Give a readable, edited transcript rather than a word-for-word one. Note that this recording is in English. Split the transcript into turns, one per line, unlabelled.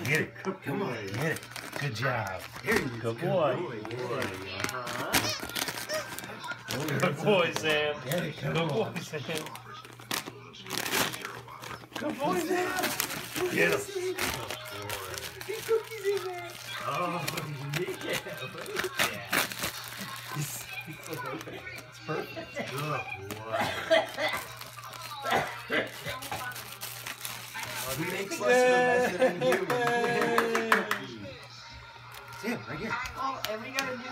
Get it. Come on. Get it. Good job. Good boy. Good boy, Sam. Good boy, Sam. Good boy, Sam. Get him.
Cookies in there.
Oh, yeah. It's perfect. Good boy.
He makes less of a mess than you. Sam, right here.
Oh, and we gotta do